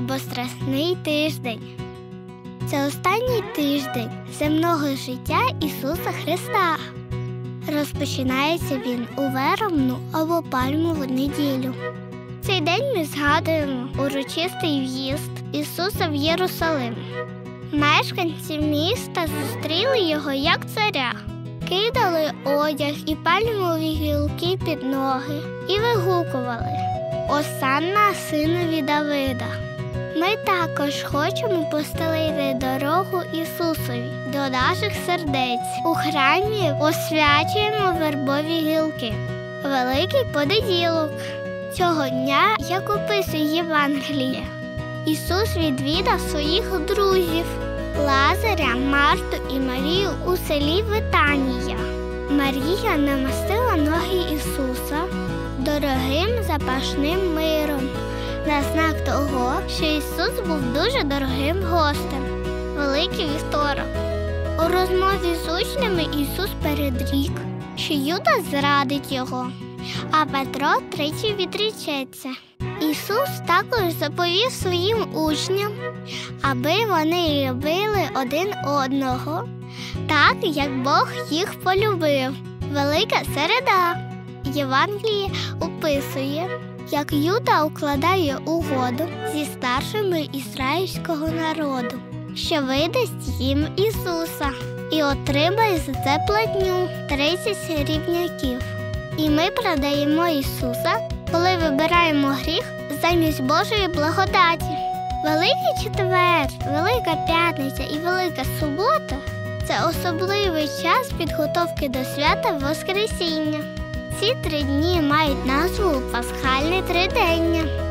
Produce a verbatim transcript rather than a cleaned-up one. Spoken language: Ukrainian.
або Страсний тиждень. Це останній тиждень земного життя Ісуса Христа. Розпочинається він у Вербну або Пальмову неділю. Цей день ми згадуємо урочистий в'їзд Ісуса в Єрусалим. Мешканці міста зустріли його як царя, кидали одяг і пальмові гілки під ноги і вигукували: «Осанна синові Давида». Ми також хочемо постелити дорогу Ісусові до наших сердець. У храмі освячуємо вербові гілки. Великий понеділок. Цього дня, як описує Євангеліє, Ісус відвідав своїх друзів – Лазаря, Марту і Марію у селі Витанія. Марія намастила ноги Ісуса дорогим запашним миром, на знак того, що Ісус був дуже дорогим гостем. Великий вівторок. У розмові з учнями Ісус передрік, що Юда зрадить його, а Петро тричі відречеться. Ісус також заповів своїм учням, аби вони любили один одного, так, як Бог їх полюбив. Велика середа. Євангеліє описує, як Юда укладає угоду зі старшими ізраїльського народу, що видасть їм Ісуса і отримає за це платню тридцять рівняків. І ми продаємо Ісуса, коли вибираємо гріх замість Божої благодаті. Великий четвер, Велика п'ятниця і Велика субота – це особливий час підготовки до свята Воскресіння. Ці три дні мають назву Пасхальне тридення.